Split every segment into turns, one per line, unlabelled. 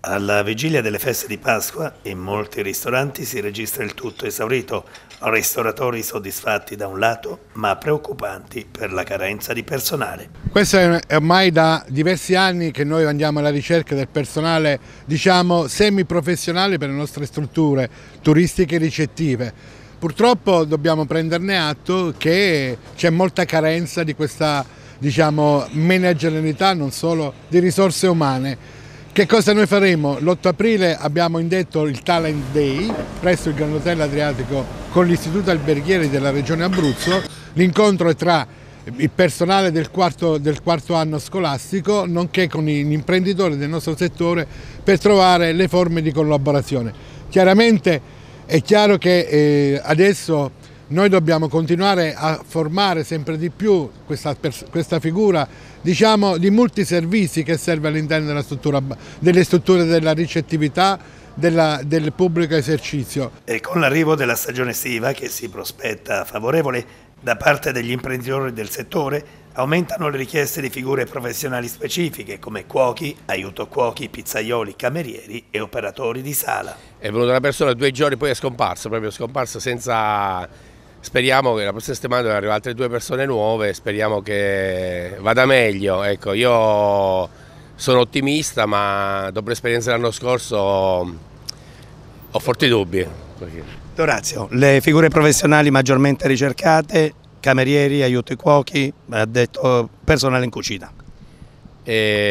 Alla vigilia delle feste di Pasqua, in molti ristoranti si registra il tutto esaurito, ristoratori soddisfatti da un lato, ma preoccupanti per la carenza di personale.
Questo è ormai da diversi anni che noi andiamo alla ricerca del personale, diciamo, semiprofessionale per le nostre strutture turistiche e ricettive. Purtroppo dobbiamo prenderne atto che c'è molta carenza di questa, diciamo, managerialità, non solo di risorse umane. Che cosa noi faremo? L'8 aprile abbiamo indetto il Talent Day presso il Grand Hotel Adriatico con l'Istituto Alberghieri della Regione Abruzzo. L'incontro è tra il personale del quarto anno scolastico nonché con gli imprenditori del nostro settore per trovare le forme di collaborazione. Chiaramente è chiaro che adesso noi dobbiamo continuare a formare sempre di più questa figura, diciamo, di multiservizi che serve all'interno delle strutture della ricettività, del pubblico esercizio.
E con l'arrivo della stagione estiva, che si prospetta favorevole da parte degli imprenditori del settore, aumentano le richieste di figure professionali specifiche come cuochi, aiuto cuochi, pizzaioli, camerieri e operatori di sala.
È venuta una persona 2 giorni, poi è scomparsa, proprio scomparsa senza... Speriamo che la prossima settimana devono arrivare altre 2 persone nuove, speriamo che vada meglio. Ecco, io sono ottimista, ma dopo l'esperienza dell'anno scorso ho forti dubbi.
Orazio, le figure professionali maggiormente ricercate, camerieri, aiuto cuochi, ha detto personale in cucina.
A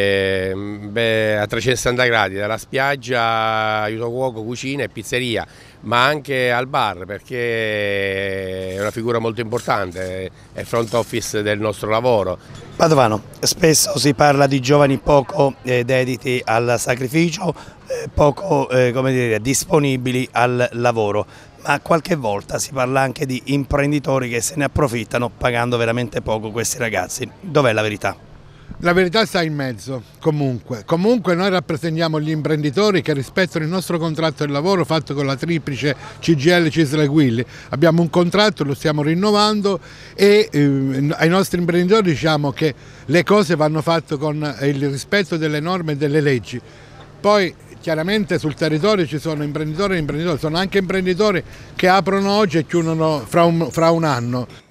360 gradi, dalla spiaggia, aiuto cuoco, cucina e pizzeria, ma anche al bar, perché è una figura molto importante, è il front office del nostro lavoro.
Padovano, spesso si parla di giovani poco dediti al sacrificio, poco come dire, disponibili al lavoro, ma qualche volta si parla anche di imprenditori che se ne approfittano pagando veramente poco questi ragazzi. Dov'è la verità?
La verità sta in mezzo, comunque noi rappresentiamo gli imprenditori che rispettano il nostro contratto di lavoro fatto con la triplice CGIL Cisle Quilli. Abbiamo un contratto, lo stiamo rinnovando e ai nostri imprenditori diciamo che le cose vanno fatte con il rispetto delle norme e delle leggi. Poi chiaramente sul territorio ci sono imprenditori e imprenditori, sono anche imprenditori che aprono oggi e chiudono fra un anno.